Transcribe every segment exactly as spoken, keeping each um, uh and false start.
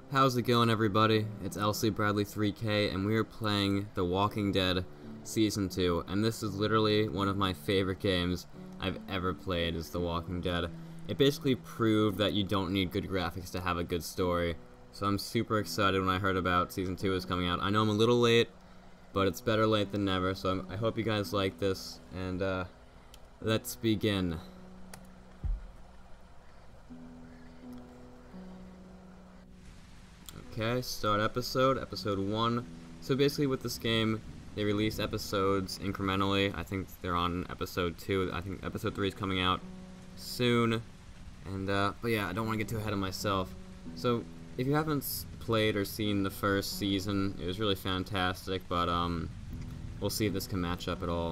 How's it going, everybody? It's L C Bradley three K, and we are playing The Walking Dead Season two, and this is literally one of my favorite games I've ever played, is The Walking Dead. It basically proved that you don't need good graphics to have a good story, so I'm super excited when I heard about Season two is coming out. I know I'm a little late, but it's better late than never, so I'm, I hope you guys like this, and uh, let's begin. Okay, start episode, episode one. So basically with this game, they release episodes incrementally. I think they're on episode two. I think episode three is coming out soon. And, uh, but yeah, I don't want to get too ahead of myself. So, if you haven't played or seen the first season, it was really fantastic, but, um, we'll see if this can match up at all.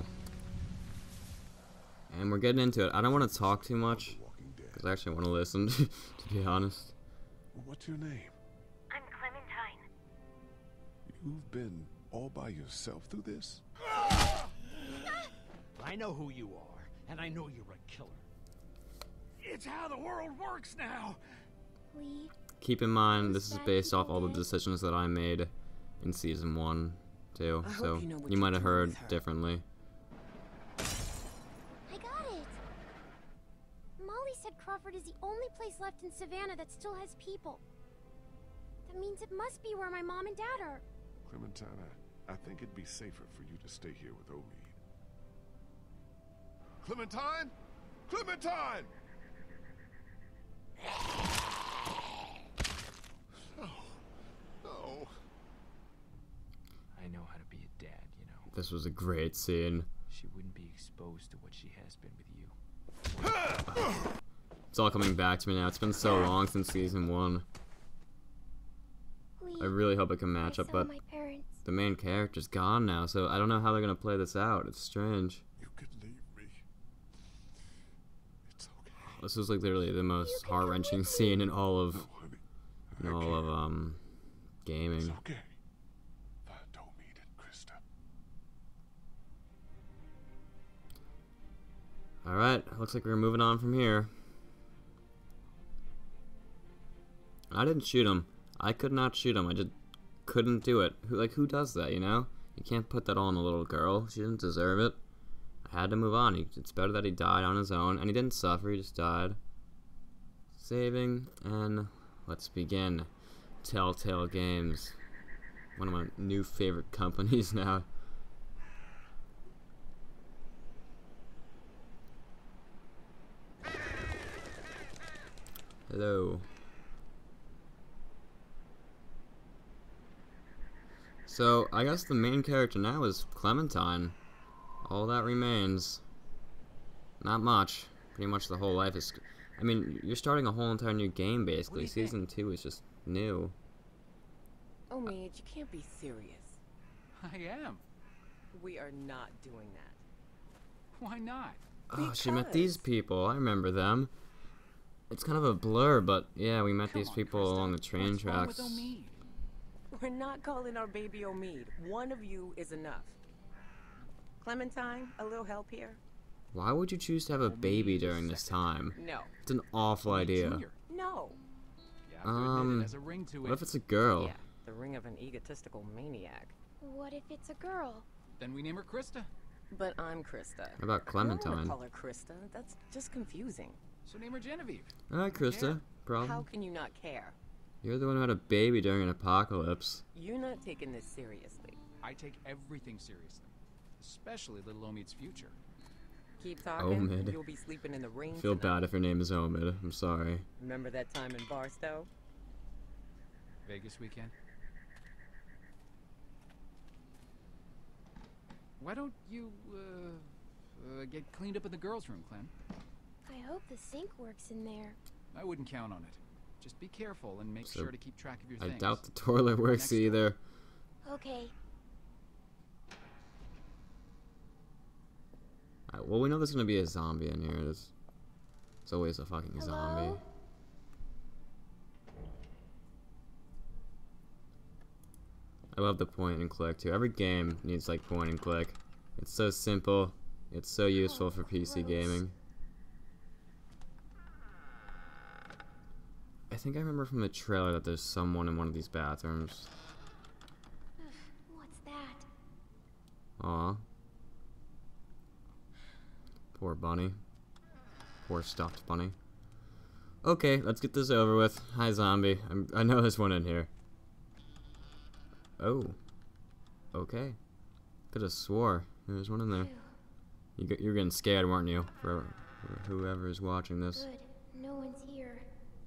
And we're getting into it. I don't want to talk too much, because I actually want to listen, to be honest. What's your name? I'm Clementine. You've been all by yourself through this? I know who you are, and I know you're a killer. It's how the world works now. We Keep in mind, this is based off all the decisions that I made in season one, too, I so hope you know what you might you're have doing heard with her. differently. I got it. Molly said Crawford is the only place left in Savannah that still has people. That means it must be where my mom and dad are. Clementine, I, I think it'd be safer for you to stay here with Omid. Clementine? Clementine! No. No. I know how to be a dad, you know. This was a great scene. She wouldn't be exposed to what she has been with you. It's all coming back to me now. It's been so long since season one. We I really hope it can match I up, saw but my parents. the main character's gone now, so I don't know how they're gonna play this out. It's strange. You could leave me. It's okay. This was like literally the most can come heart-wrenching with me. scene in all of No, honey. in I all can't. of um gaming. It's okay. Find Omid and Krista. All right, looks like we're moving on from here. I didn't shoot him. I could not shoot him. I just couldn't do it. Who like who does that? You know, you can't put that all on the little girl. She didn't deserve it. I had to move on. He, it's better that he died on his own, and he didn't suffer. He just died. Saving, and let's begin. Telltale Games, one of my new favorite companies now. Hello. So, I guess the main character now is Clementine. All that remains. Not much. Pretty much the whole life is... I mean, you're starting a whole entire new game, basically. What do you Season two is just new. Omid, you can't be serious. I am. We are not doing that. Why not? Oh, she met Because- these people. I remember them. It's kind of a blur, but yeah, we met Come these on, people Krista. along the train What's wrong with tracks. Omid? We're not calling our baby Omid. One of you is enough. Clementine, a little help here? Why would you choose to have a Omid baby is during this second. time? No. It's an awful Omid idea. Junior No. You have to admit Um, it has a ring to What it. if it's a girl? Yeah, the ring of an egotistical maniac. What if it's a girl? Then we name her Krista. But I'm Krista. How about I don't want Clementine? to call her Krista. That's just confusing. So name her Genevieve. Alright, Krista. Problem? How can you not care? You're the one who had a baby during an apocalypse. You're not taking this seriously. I take everything seriously, especially little Omid's future. Keep talking. Omid. You'll be sleeping in the ring. I feel tonight. bad if your name is Omid. I'm sorry. Remember that time in Barstow? Vegas weekend. Why don't you uh, uh, get cleaned up in the girls' room, Clem? I hope the sink works in there. I wouldn't count on it. Just be careful and make So, sure to keep track of your I things. doubt the toilet works Next one. either. Okay. Alright, well, we know there's gonna be a zombie in here. There's, there's always a fucking zombie. Hello? I love the point and click too. Every game needs like point and click. It's so simple. It's so useful for P C gross. gaming. I think I remember from the trailer that there's someone in one of these bathrooms. What's that? Aw. Poor bunny. Poor stuffed bunny. Okay, let's get this over with. Hi, zombie. I'm, I know there's one in here. Oh. Okay. Could have swore there's one in there. You get, you're getting scared, weren't you? For, for whoever is watching this. Good. No one's here.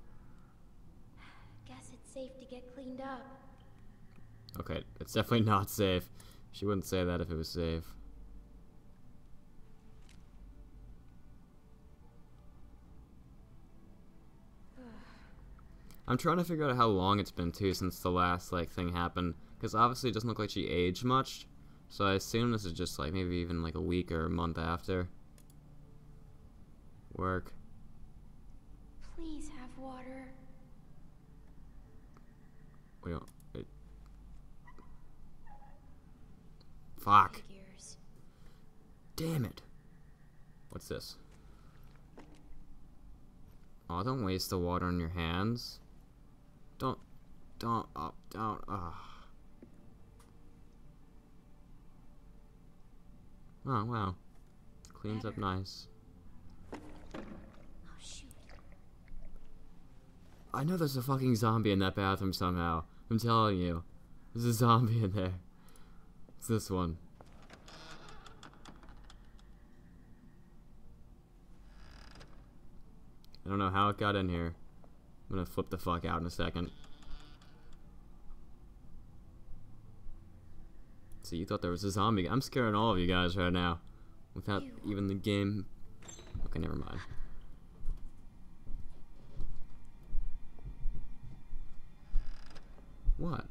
Guess it's safe to get cleaned up. Okay, it's definitely not safe. She wouldn't say that if it was safe. I'm trying to figure out how long it's been too since the last like thing happened, because obviously it doesn't look like she aged much. So I assume this is just like maybe even like a week or a month after. Work. Please have water. We don't. It, fuck. Figures. Damn it. What's this? Oh, don't waste the water on your hands. Don't, don't, oh, don't, oh. Oh, wow. Cleans up nice. Oh, shoot. I know there's a fucking zombie in that bathroom somehow. I'm telling you. There's a zombie in there. It's this one. I don't know how it got in here. I'm gonna flip the fuck out in a second. So you thought there was a zombie. I'm scaring all of you guys right now. Without Ew. even the game. Okay, never mind. What?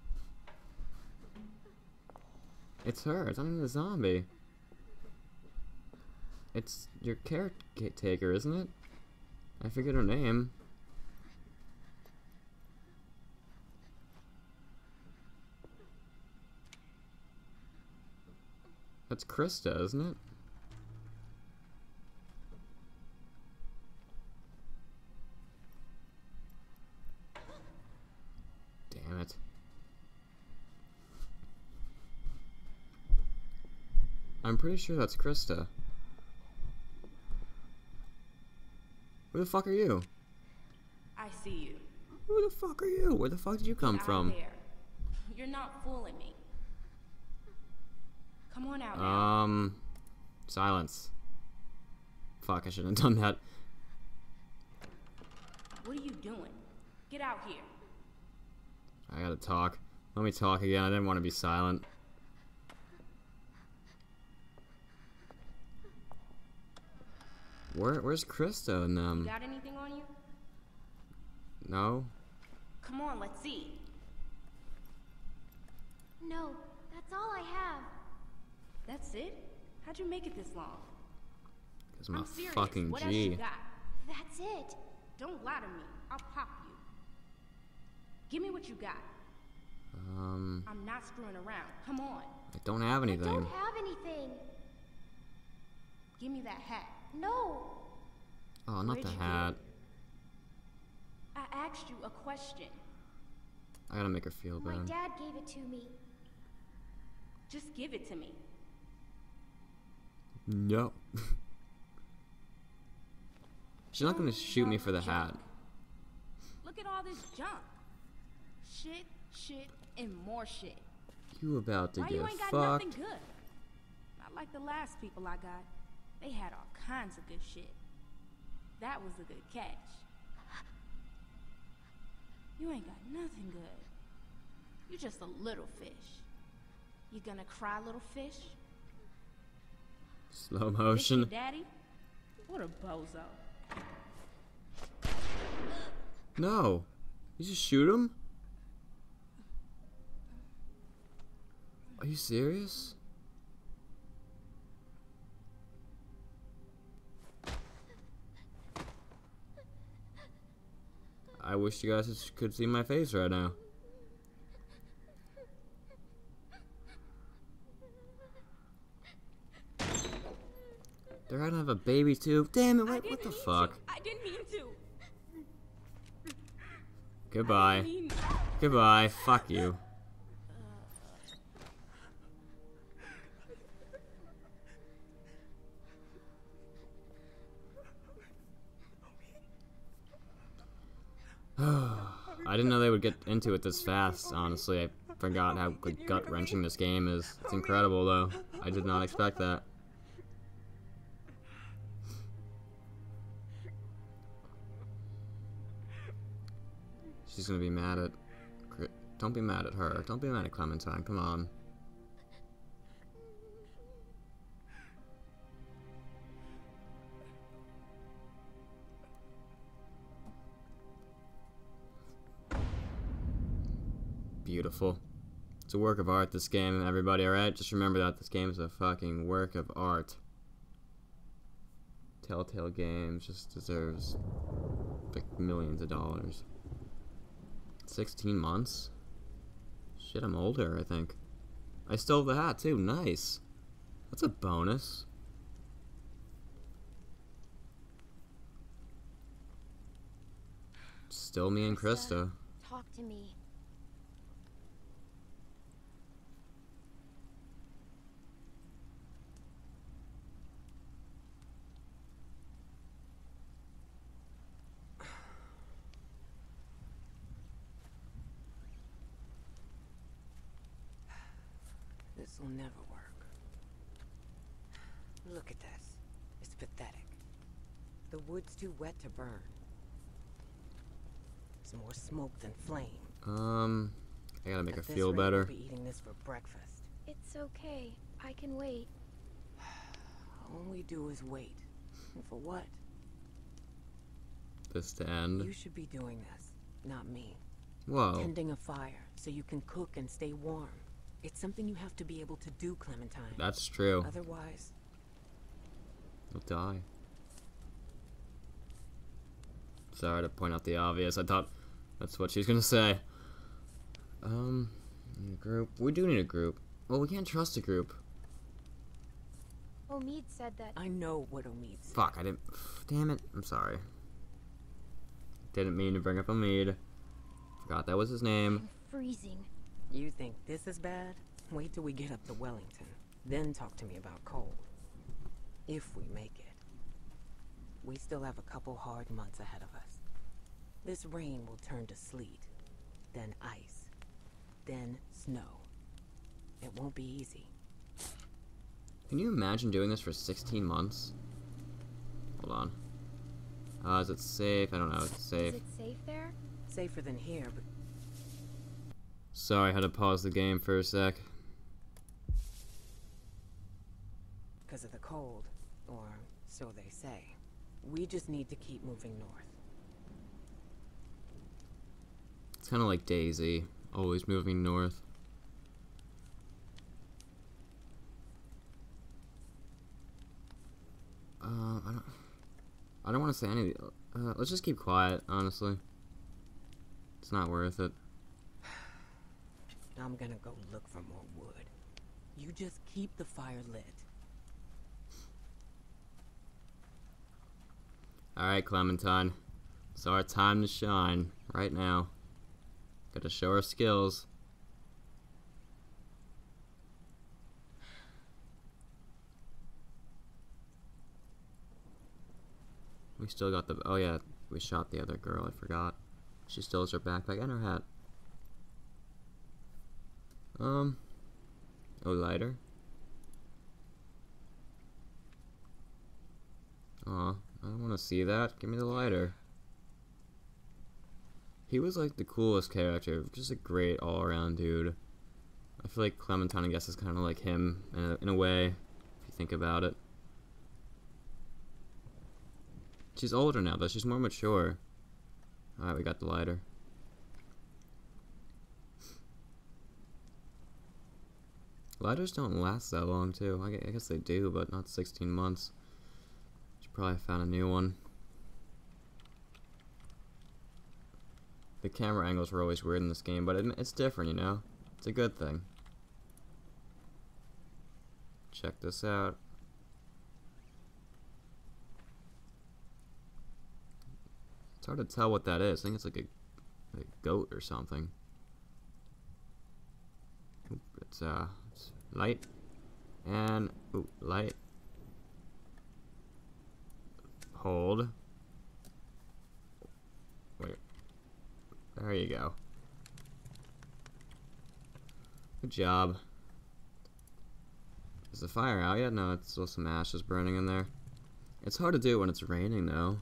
It's her. It's not even a zombie. It's your caretaker, isn't it? I forget her name. That's Krista, isn't it? Damn it. I'm pretty sure that's Krista. Who the fuck are you? I see you. Who the fuck are you? Where the fuck did you come Out from? there. You're not fooling me. Come on out now. Um, silence. Fuck, I shouldn't have done that. What are you doing? Get out here. I gotta talk. Let me talk again. I didn't want to be silent. Where, where's Krista and You them? got anything on you? No? Come on, let's see. No, that's all I have. That's it? How'd you make it this long? Cause I'm I'm a serious. fucking What else G. you got? That's it. Don't lie to me. I'll pop you. Give me what you got. Um, I'm not screwing around. Come on. I don't have I anything. don't have anything. Give me that hat. No. Oh, not Where'd the you get hat. it? I asked you a question. I gotta make her feel My bad. dad gave it to me. Just give it to me. No. She's not gonna shoot me for the hat. Look at all this junk. Shit, shit, and more shit. You about to Why get you ain't got fucked. nothing good? Not like the last people I got. They had all kinds of good shit. That was a good catch. You ain't got nothing good. You just a little fish. You gonna cry, little fish? Slow This motion. your daddy? What a bozo. No. You just shoot him? Are you serious? I wish you guys could see my face right now. They're gonna have a baby too. Damn it! I What, didn't what the mean fuck? to. I didn't mean to. Goodbye. I mean, Goodbye. Fuck you. I didn't know they would get into it this fast, honestly. I forgot how gut-wrenching this game is. It's incredible, though. I did not expect that. She's gonna be mad at... Don't be mad at her. Don't be mad at Clementine. Come on. Beautiful. It's a work of art, this game, everybody, alright? Just remember that this game is a fucking work of art. Telltale Games just deserves like millions of dollars. sixteen months? Shit, I'm older, I think. I stole the hat, too. Nice. That's a bonus. Still me and Krista. Talk to me. This will never work. Look at this. It's pathetic. The wood's too wet to burn. It's more smoke than flame. Um, I gotta make her At this feel rate, better. We'll be eating this for breakfast. It's okay. I can wait. All we do is wait. And for what? This to end. You should be doing this, not me. Whoa. Tending a fire so you can cook and stay warm. It's something you have to be able to do, Clementine. That's true. Otherwise, I'll die. Sorry to point out the obvious. I thought that's what she was gonna say. Um, need a group. We do need a group. Well, we can't trust a group. Omid said that. I know what Omid said. Fuck, I didn't. Damn it. I'm sorry. Didn't mean to bring up Omid. Forgot that was his name. I'm freezing. You think this is bad? Wait till we get up to Wellington. Then talk to me about cold. If we make it. We still have a couple hard months ahead of us. This rain will turn to sleet, then ice, then snow. It won't be easy. Can you imagine doing this for sixteen months? Hold on. Uh, is it safe? I don't know. It's safe. Is it safe there? Safer than here, but Sorry, I had to pause the game for a sec. because of the cold, or so they say. We just need to keep moving north. It's kind of like Daisy, always moving north. Uh, I don't. I don't want to say any. Uh, let's just keep quiet, honestly. It's not worth it. I'm gonna go look for more wood. You just keep the fire lit. Alright, Clementine. It's our time to shine, right now. Gotta show our skills. We still got the... Oh yeah, we shot the other girl, I forgot. She still has her backpack and her hat. Um... Oh, lighter? Aw, I don't want to see that. Give me the lighter. He was like the coolest character. Just a great all-around dude. I feel like Clementine, I guess, is kind of like him in a, in a way, if you think about it. She's older now, though. She's more mature. Alright, we got the lighter. Lighters don't last that long, too. I gu- I guess they do, but not sixteen months. Should probably found a new one. The camera angles were always weird in this game, but it, it's different, you know? It's a good thing. Check this out. It's hard to tell what that is. I think it's like a Like a goat or something. Oop, it's uh, it's light and ooh, light. Hold. Wait. There you go. Good job. Is the fire out yet? No, it's still some ashes burning in there. It's hard to do when it's raining, though.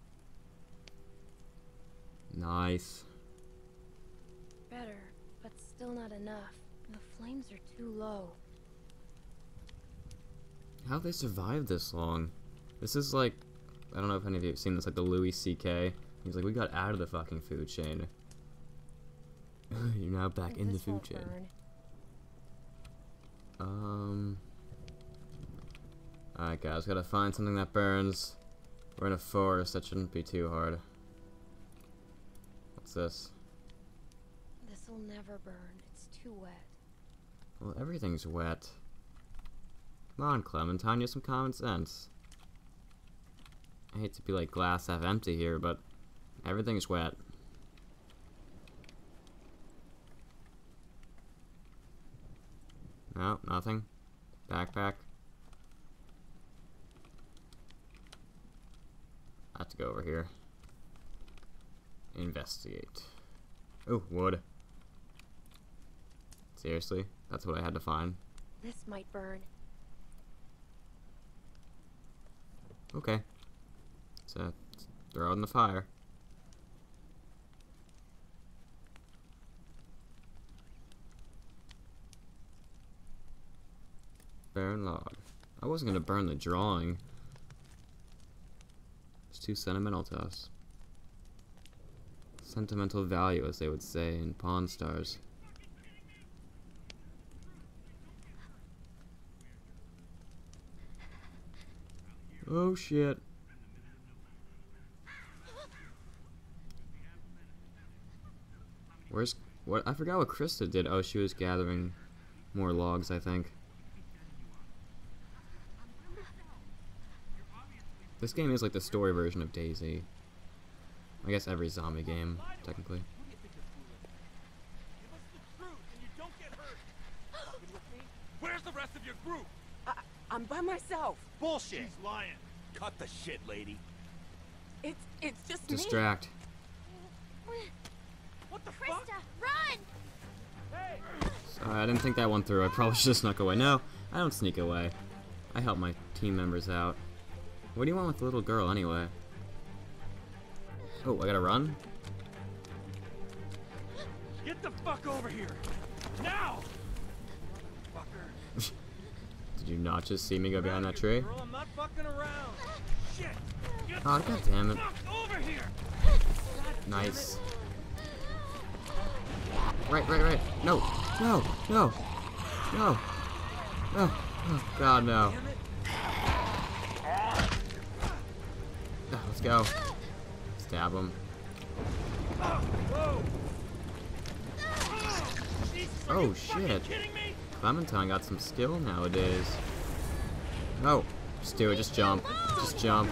Nice. Better, but still not enough. The flames are too low. How'd they survive this long? This is like, I don't know if any of you have seen this, like the Louis C K. He's like, we got out of the fucking food chain. You're now back in the This food won't chain. burn. Um. Alright, guys, gotta find something that burns. We're in a forest, that shouldn't be too hard. What's this? This'll never burn. It's too wet. Well, everything's wet. Come on, Clementine, you have some common sense. I hate to be like glass half empty here, but everything's wet. No, nothing. Backpack. I have to go over here. Investigate. Oh, wood. Seriously? That's what I had to find? This might burn. Okay. So, throw it in the fire. Burn log. I wasn't gonna burn the drawing. It's too sentimental to us. Sentimental value, as they would say in Pawn Stars. Oh shit. Where's what? I forgot what Krista did. Oh, she was gathering more logs, I think. This game is like the story version of DayZ. I guess every zombie game, technically. Where's the rest of your group? I, I'm by myself. Bullshit. She's lying. Cut the shit, lady. It's it's just me. Distract. What the Krista, fuck? run! Hey! Sorry, I didn't think that one through. I probably should have snuck away. No, I don't sneak away. I help my team members out. What do you want with the little girl, anyway? Oh, I gotta run? Get the fuck over here! Now! Fucker. Did you not just see me go behind that tree? Girl, I'm not fucking around. Shit! Get Oh, god damn it. the fuck over here! Nice. Right, right, right. No, no, no, no, no. Oh, god, no. Oh, let's go. Stab him. Whoa! Oh, shit. Clementine got some skill nowadays. No. Just do it. Just jump. Just jump.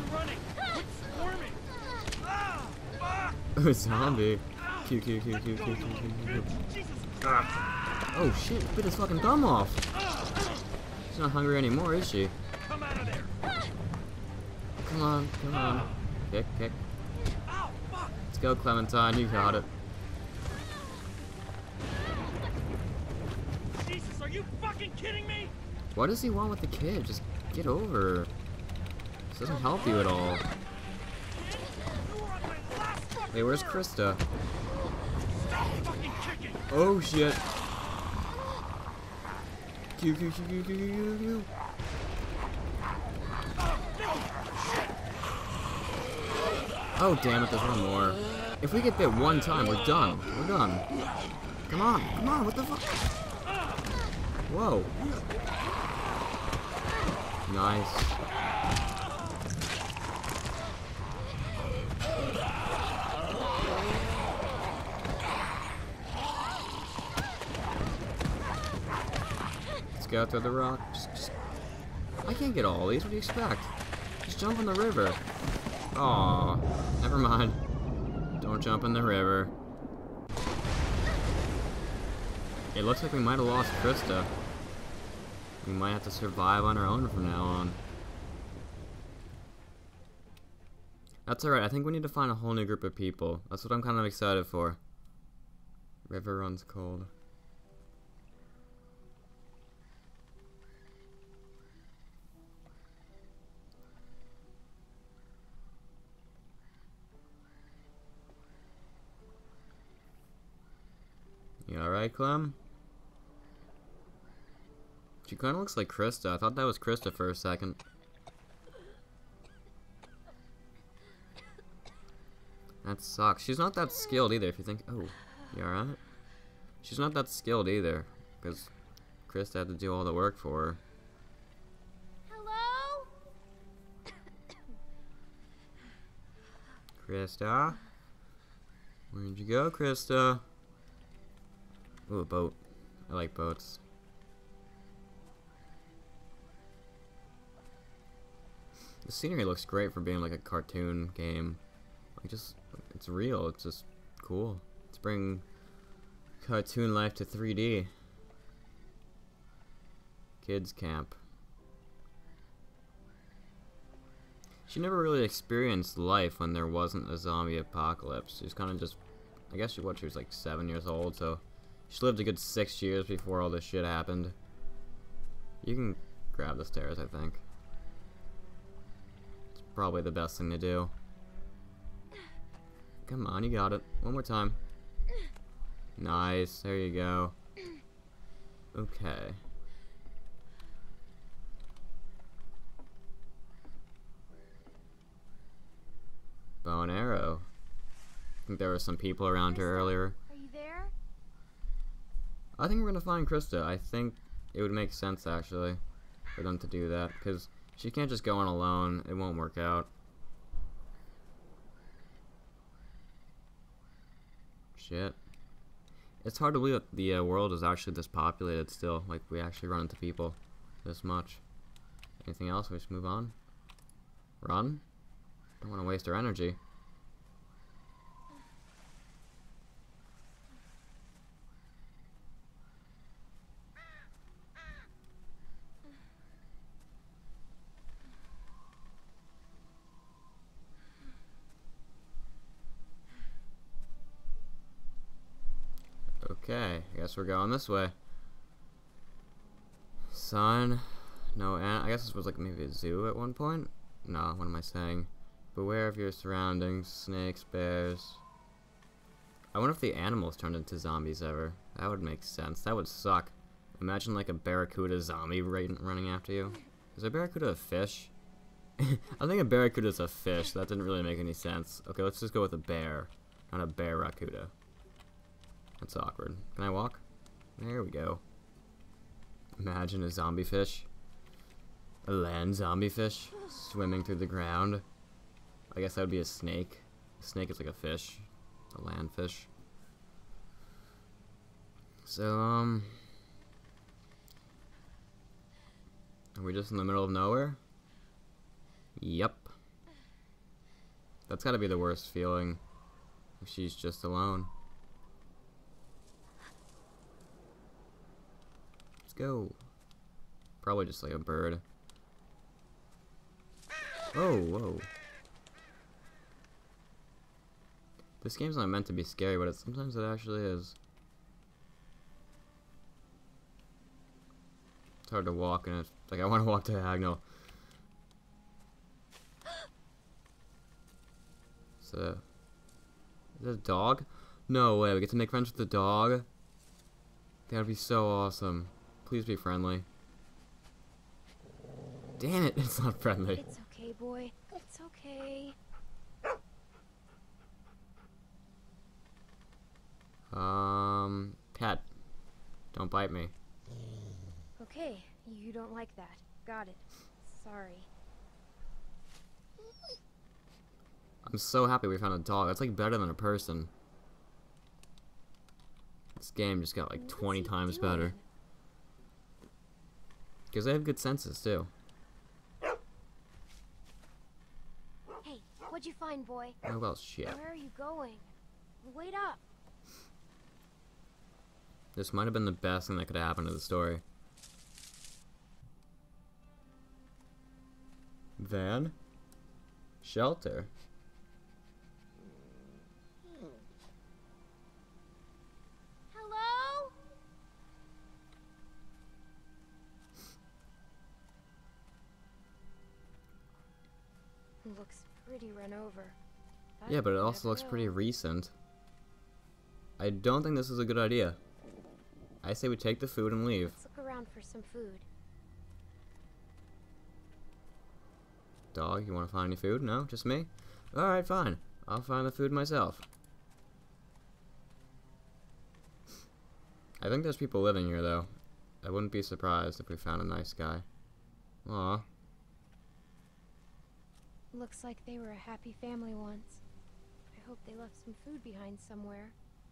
Oh, zombie. Q, Q, Q, Q, Q, Q, Q, Q. Ah. Oh, shit. Bit his fucking thumb off. She's not hungry anymore, is she? Come out of there! Come on. Come on. Kick, kick. Let's go, Clementine. You got it. Jesus, are you fucking kidding me? What does he want with the kid? Just get over her. This doesn't help you at all. Hey, where's Krista? Stop fucking kicking! Oh shit. Q, Q, Q, Q, Q, Q, Q. Oh damn it, there's one more. If we get bit one time, we're done. We're done. Come on, come on, what the fuck? Whoa. Nice. Let's go through the rock. Just, just... I can't get all these. What do you expect? Just jump in the river. Aw, never mind. Don't jump in the river. It looks like we might have lost Krista. We might have to survive on our own from now on. That's alright, I think we need to find a whole new group of people. That's what I'm kind of excited for. River runs cold. You alright, Clem? She kinda looks like Krista. I thought that was Krista for a second. That sucks. She's not that skilled either, if you think... Oh, you alright? She's not that skilled either, because Krista had to do all the work for her. Hello? Krista? Where'd you go, Krista? Ooh, a boat. I like boats. The scenery looks great for being like a cartoon game. Like just, it's real. It's just cool. It's bringing cartoon life to three D. Kids camp. She never really experienced life when there wasn't a zombie apocalypse. She was kind of just, I guess she what she was like seven years old, so she lived a good six years before all this shit happened. You can grab the stairs, I think. It's probably the best thing to do. Come on, you got it. One more time. Nice, there you go. Okay. Bow and arrow. I think there were some people around here earlier. Are you there? I think we're gonna find Krista. I think it would make sense actually for them to do that, because she can't just go on alone. It won't work out. Shit. It's hard to believe that the uh, world is actually this populated still. Like, we actually run into people this much. Anything else? We just move on? Run? Don't want to waste our energy. Okay, I guess we're going this way. Sun, no, an I guess this was like maybe a zoo at one point? No, what am I saying? Beware of your surroundings, snakes, bears. I wonder if the animals turned into zombies ever. That would make sense. That would suck. Imagine like a barracuda zombie right running after you. Is a barracuda a fish? I think a barracuda is a fish. That didn't really make any sense. Okay, let's just go with a bear, not a barracuda. That's awkward. Can I walk? There we go. Imagine a zombie fish. A land zombie fish swimming through the ground. I guess that would be a snake. A snake is like a fish. A land fish. So, um... are we just in the middle of nowhere? Yep. That's gotta be the worst feeling. If she's just alone. Let's go. Probably just like a bird. Oh, whoa. This game's not meant to be scary, but it, sometimes it actually is. It's hard to walk, and it's like I want to walk diagonal. So, is that a dog? No way, we get to make friends with the dog? That would be so awesome. Please be friendly. Damn it, it's not friendly. It's okay, boy. It's okay. Um, pet. Don't bite me. Okay, you don't like that. Got it. Sorry. I'm so happy we found a dog. That's like better than a person. This game just got like twenty times better. Because they have good senses too. Hey, what'd you find, boy? Oh well, shit. Where are you going? Wait up. This might have been the best thing that could have happened to the story. Van? Shelter? Hello? Looks pretty run over. Yeah, but it also looks pretty recent. I don't think this is a good idea. I say we take the food and leave. Let's look around for some food. Dog, you want to find any food? No? Just me? Alright, fine. I'll find the food myself. I think there's people living here, though. I wouldn't be surprised if we found a nice guy. Aw. Looks like they were a happy family once. I hope they left some food behind somewhere.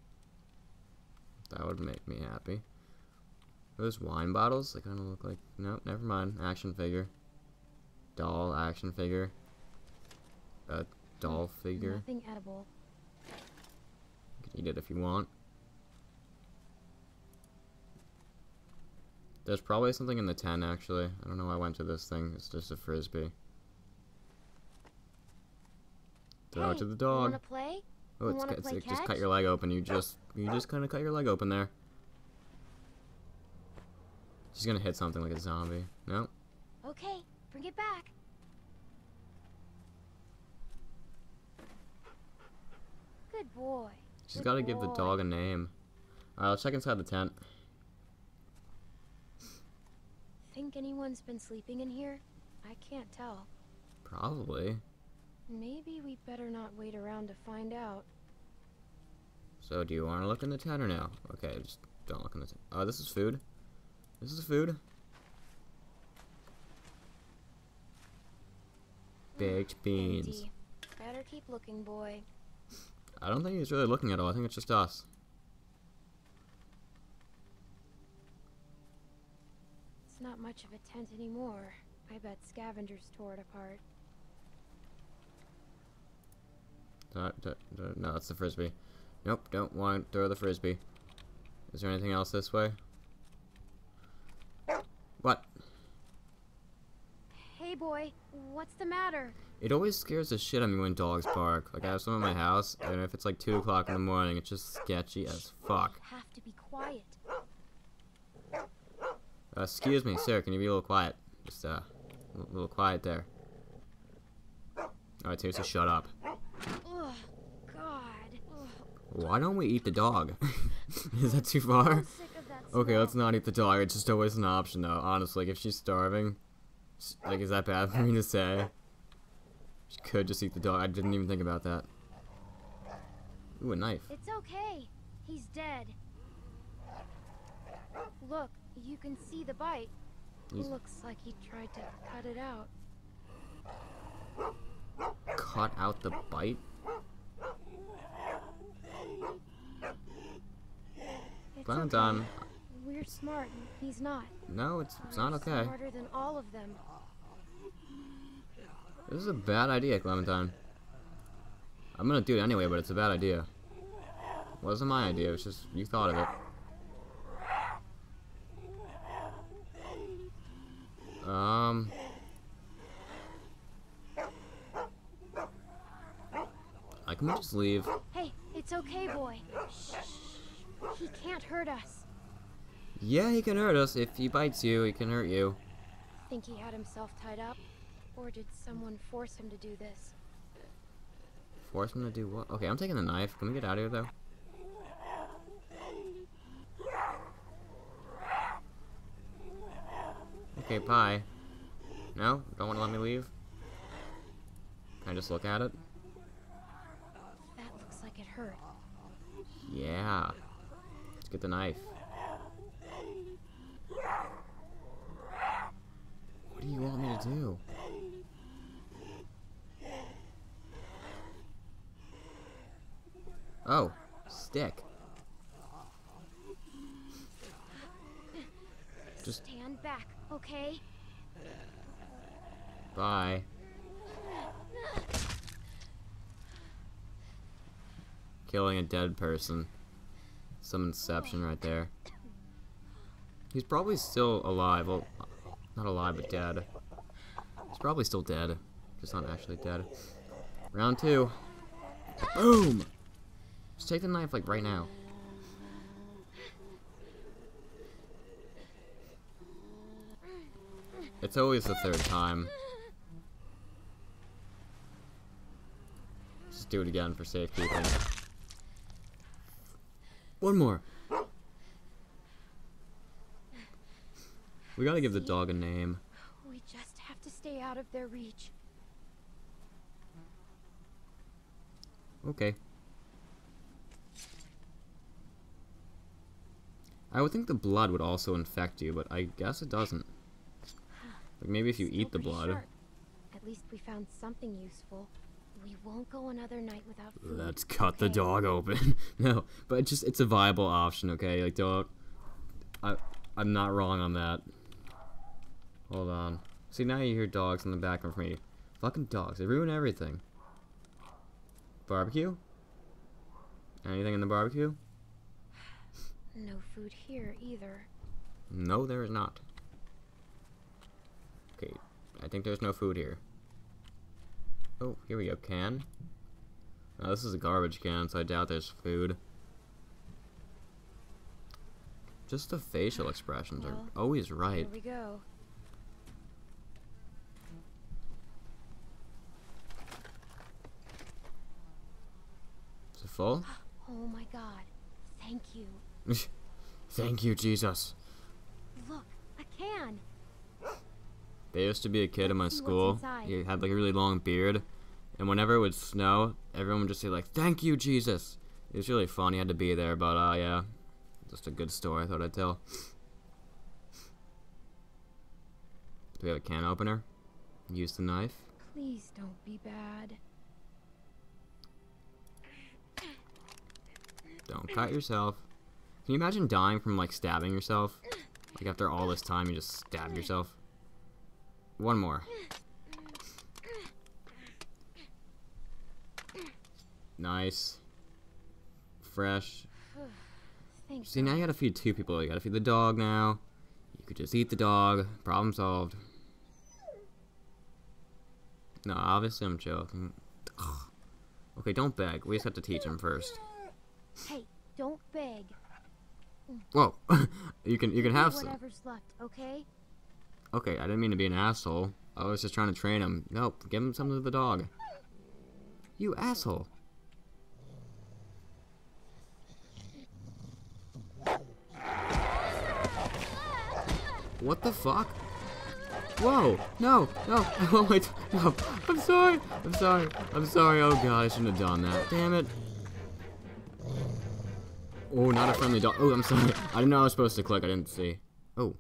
That would make me happy. Those wine bottles? They kind of look like... Nope, never mind. Action figure. Doll action figure. A doll figure. Nothing edible. You can eat it if you want. There's probably something in the tent, actually. I don't know why I went to this thing. It's just a frisbee. Throw Hey, it to the you dog. wanna play? Oh, You it's, wanna it's play it just cut catch? your leg open. You just you just kind of cut your leg open there. She's gonna hit something like a zombie. No. Okay, bring it back. Good boy. She's Good got to give the boy. dog a name. Alright, let's check inside the tent. Think anyone's been sleeping in here? I can't tell. Probably. Maybe we better not wait around to find out. So, do you want to look in the tent or no? Okay, just don't look in the tent. Oh, this is food. This is food. Baked beans. Empty. Better keep looking, boy. I don't think he's really looking at all. I think it's just us. It's not much of a tent anymore. I bet scavengers tore it apart. Uh, d d no, that's the frisbee. Nope, don't want to throw the frisbee. Is there anything else this way? What? Hey, boy. What's the matter? It always scares the shit out of me when dogs bark. Like, I have some in my house, and if it's like two o'clock in the morning, it's just sketchy as fuck. You have to be quiet. Uh, excuse me, sir, can you be a little quiet? Just, uh, a little quiet there. Alright, seriously, shut up. Ugh, God. Ugh. Why don't we eat the dog? Is that too I'm far? sick of that Okay, smell. let's not eat the dog. It's just always an option, though. Honestly, like, if she's starving, s- like, is that bad for me to say? She could just eat the dog. I didn't even think about that. Ooh, a knife. It's okay. He's dead. Look, you can see the bite. He's- Looks like he tried to cut it out. Cut out the bite? It's Clementine. okay. We're smart, and he's not. No, it's, it's not We're okay. Smarter than all of them. This is a bad idea, Clementine. I'm gonna do it anyway, but it's a bad idea. It wasn't my idea, it was just you thought of it. Um... I can we just leave? Hey, it's okay, boy. Shh. He can't hurt us. Yeah, he can hurt us. If he bites you, he can hurt you. Think he had himself tied up? Or did someone force him to do this? Force him to do what? Okay, I'm taking the knife. Can we get out of here, though? Okay, bye. No? Don't want to let me leave? Can I just look at it? That looks like it hurt. Yeah. Let's get the knife. What do you want me to do? Oh, stick. Just Stand back, okay? bye. Killing a dead person. Some inception right there. He's probably still alive. Well, not alive, but dead. He's probably still dead. Just not actually dead. Round two. Boom! Just take the knife, like, right now. It's always the third time. Just do it again for safekeeping. One more. We gotta give the dog a name. We just have to stay out of their reach. Okay. I would think the blood would also infect you, but I guess it doesn't. Like maybe if you Still eat the pretty blood. sharp. At least we found something useful. We won't go another night without food. Let's cut the okay? dog open. No, but it's just it's a viable option, okay? Like don't I I'm not wrong on that. Hold on. See, now you hear dogs in the background for me. Fucking dogs, they ruin everything. Barbecue? Anything in the barbecue? No food here either. No, there is not. Okay, I think there's no food here. Oh, here we go, can. Oh, this is a garbage can, so I doubt there's food. Just the facial expressions Well, are always right. Here we go. Is it full? Oh my god. Thank you. Thank you, Jesus. Look, a can. There used to be a kid in my Let's see what's school. inside. He had like a really long beard, and whenever it would snow, everyone would just say like, "Thank you, Jesus." It was really fun. He had to be there, but uh, yeah, just a good story I thought I'd tell. Do we have a can opener? Use the knife. Please don't be bad. Don't cut yourself. Can you imagine dying from like stabbing yourself? Like after all this time, you just stabbed yourself. One more. Nice. Fresh. Thank See, now you gotta feed two people. You gotta feed the dog now. You could just eat the dog. Problem solved. No, obviously I'm joking. Ugh. Okay, don't beg. We just have to teach him first. Hey, don't beg. Whoa. you can you can have some. Whatever's left, okay? Okay, I didn't mean to be an asshole. I was just trying to train him. Nope, give him something to the dog. You asshole. What the fuck? Whoa! No! No! Oh my! No! I'm sorry! I'm sorry! I'm sorry! Oh god, I shouldn't have done that. Damn it! Oh, not a friendly dog. Oh, I'm sorry. I didn't know I was supposed to click. I didn't see. Oh.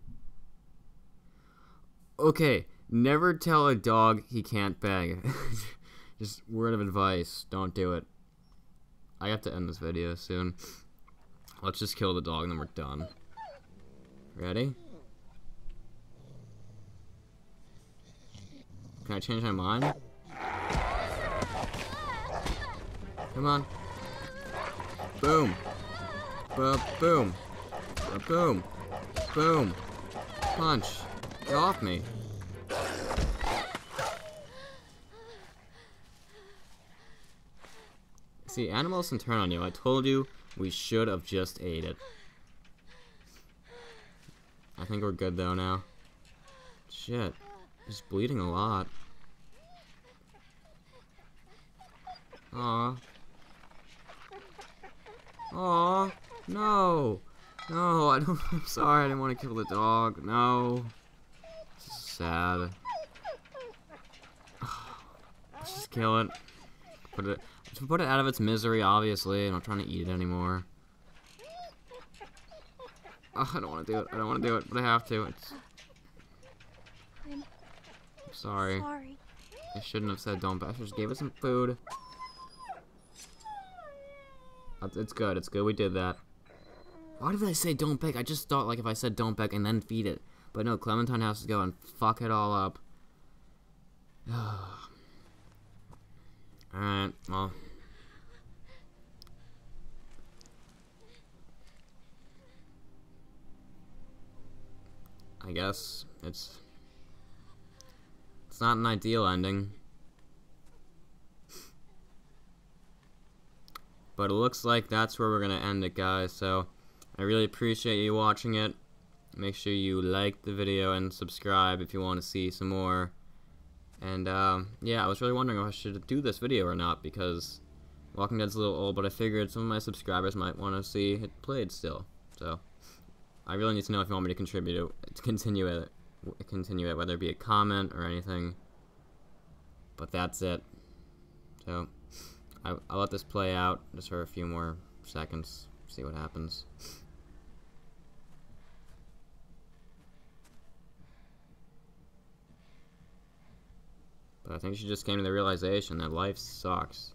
Okay. Never tell a dog he can't beg. Just word of advice. Don't do it. I have to end this video soon. Let's just kill the dog and then we're done. Ready? Can I change my mind? Come on. Boom. Ba boom. Ba boom. Boom. Punch. Get off me. See, animals can turn on you. I told you we should have just ate it. I think we're good though now. Shit. He's bleeding a lot. Aw. Aw. No. No, I don't. I'm sorry. I didn't want to kill the dog. No. This is sad. Let's just kill it. Put it. To put it out of its misery, obviously. I'm not trying to eat it anymore. Oh, I don't want to do it. I don't want to do it, but I have to. It's. I'm Sorry. sorry. I shouldn't have said don't. I just gave it some food. It's good. It's good we did that. Why did I say don't beg? I just thought like if I said don't beg and then feed it. But no, Clementine has to go and fuck it all up. Alright, well. I guess it's it's not an ideal ending. But it looks like that's where we're gonna end it, guys. So I really appreciate you watching it. Make sure you like the video and subscribe if you want to see some more. And um, yeah, I was really wondering if I should do this video or not, because Walking Dead's a little old, but I figured some of my subscribers might want to see it played still. So I really need to know if you want me to contribute it, to continue it, continue it, whether it be a comment or anything. But that's it. So I, I'll let this play out just for a few more seconds, see what happens. But I think she just came to the realization that life sucks.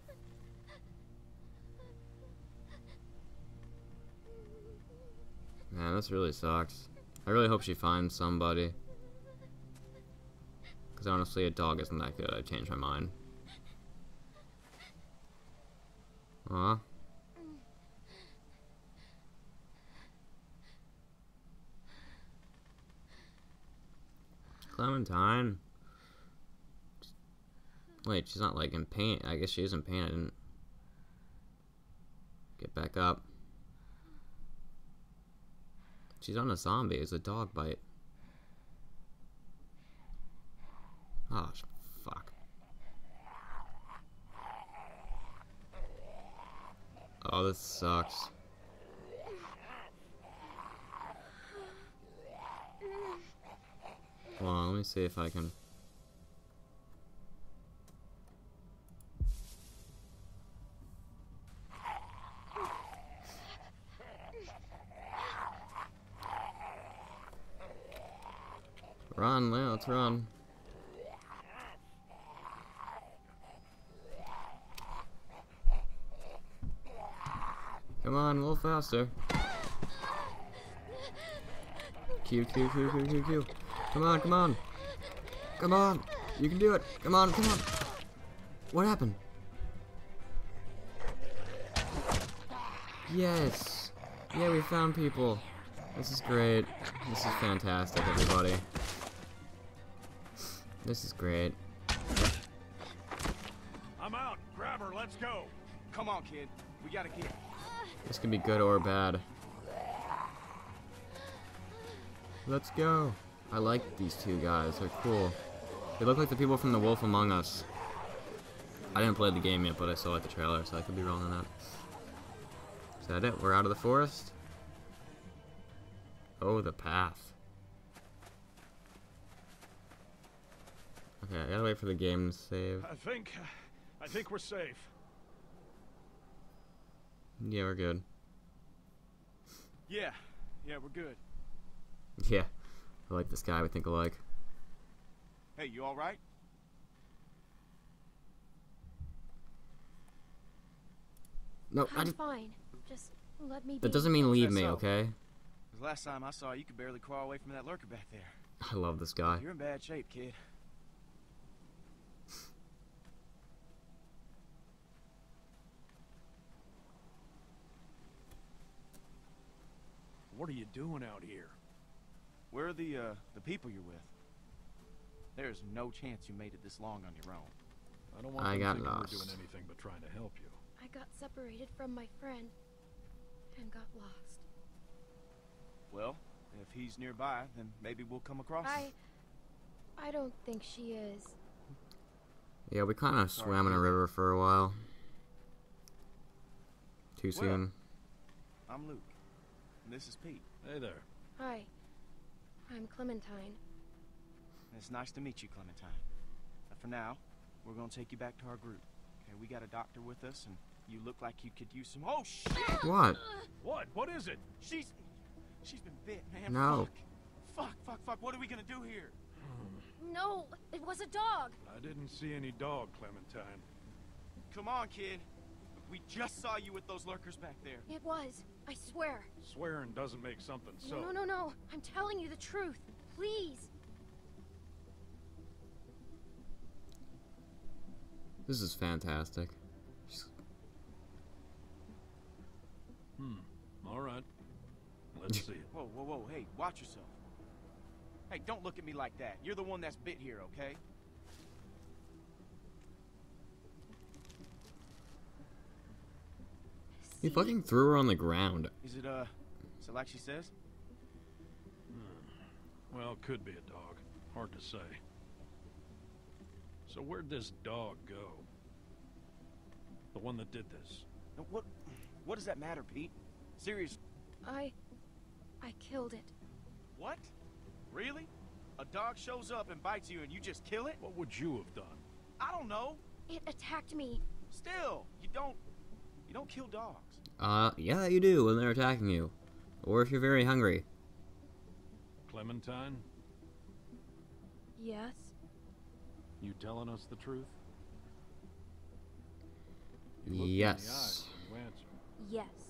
Man, this really sucks. I really hope she finds somebody. Because honestly, a dog isn't that good. I changed my mind. Aw. Clementine. Wait, she's not like in pain. I guess she is in pain. I didn't get back up. She's on a zombie. It's a dog bite. Oh, fuck. Oh, this sucks. Hold on, let me see if I can... Run, Leo, let's run. Come on, a little faster. Q, Q, Q, Q, Q, Q. Come on, come on. Come on. You can do it. Come on, come on. What happened? Yes. Yeah, we found people. This is great. This is fantastic, everybody. This is great. I'm out. Grab her. Let's go. Come on, kid. We gotta get. This can be good or bad. Let's go. I like these two guys. They're cool. They look like the people from The Wolf Among Us. I didn't play the game yet, but I saw like the trailer, so I could be wrong on that. Is that it? We're out of the forest? Oh, the path. Okay, I gotta wait for the game to save. I think, I think we're safe. Yeah, we're good. Yeah, yeah, we're good. Yeah, I like this guy. We think alike. Hey, you all right? No, I I'm just, fine. Just let me be. that doesn't mean leave That's me, so. okay? 'Cause last time I saw you, you could barely crawl away from that lurker back there. I love this guy. You're in bad shape, kid. What are you doing out here? Where are the, uh, the people you're with? There's no chance you made it this long on your own. I don't want I them got thinking lost. we're doing anything but trying to help you. I got separated from my friend and got lost. Well, if he's nearby, then maybe we'll come across him. I I don't think she is. Yeah, we kind of swam in a river for a while. Too Well, soon. I'm Luke. And this is Pete. Hey there. Hi. I'm Clementine. It's nice to meet you, Clementine. But for now, we're gonna take you back to our group. Okay, we got a doctor with us, and you look like you could use some. Oh shit! What? What? What is it? She's, she's been bit, man. No. Fuck, fuck, fuck, fuck. What are we gonna do here? No, it was a dog. I didn't see any dog, Clementine. Come on, kid. We just saw you with those lurkers back there. It was. I swear. Swearing doesn't make something so. No, no, no, no. I'm telling you the truth. Please. This is fantastic. Hmm. All right. Let's see it. Whoa, whoa, whoa. Hey, watch yourself. Hey, don't look at me like that. You're the one that's bit here, okay? He fucking threw her on the ground. Is it, uh, is it like she says? Hmm. Well, could be a dog. Hard to say. So where'd this dog go? The one that did this? Now, what, what does that matter, Pete? Serious. I... I killed it. What? Really? A dog shows up and bites you and you just kill it? What would you have done? I don't know. It attacked me. Still, you don't, you don't kill dogs. Uh, yeah, you do when they're attacking you. Or if you're very hungry. Clementine? Yes? You telling us the truth? You looked Yes. in the eyes when you answered. Yes.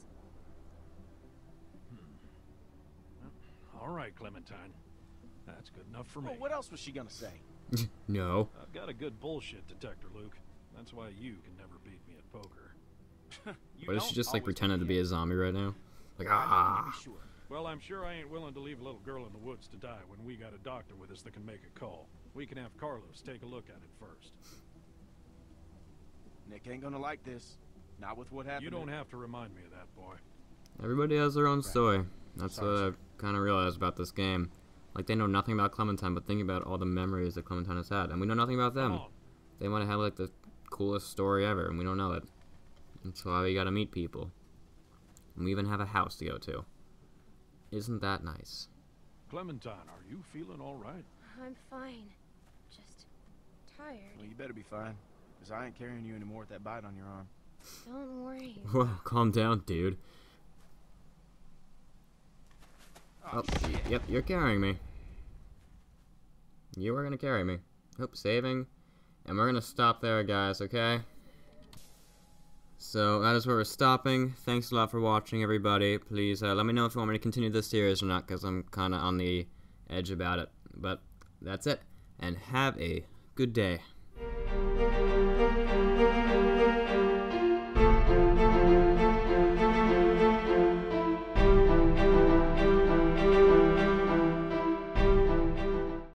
All right, Clementine. That's good enough for me. Well, what else was she gonna say? No. I've got a good bullshit detector, Luke. That's why you can never beat me at poker. You What if she don't just like always pretended to beat be me a zombie right now? Like, up. I need ah. to be sure. Well, I'm sure I ain't willing to leave a little girl in the woods to die when we got a doctor with us that can make a call. We can have Carlos take a look at it first. Nick ain't gonna like this. Not with what happened. You don't have to remind me of that, boy. Everybody has their own story. That's Sorry, what sir. I've kind of realized about this game. Like, they know nothing about Clementine, but think about all the memories that Clementine has had. And we know nothing about them. Come on. They might have, like, the coolest story ever, and we don't know it. That's why we gotta meet people. And we even have a house to go to. Isn't that nice? Clementine, are you feeling all right? I'm fine. Just tired. Well, you better be fine, because I ain't carrying you anymore with that bite on your arm. Don't worry. Whoa, calm down, dude. Oh, Oh, shit. yep, you're carrying me. You are gonna carry me. Oop, saving. And we're gonna stop there, guys, okay? So, that is where we're stopping. Thanks a lot for watching, everybody. Please, uh, let me know if you want me to continue this series or not, because I'm kinda on the edge about it. But, that's it. And have a good day.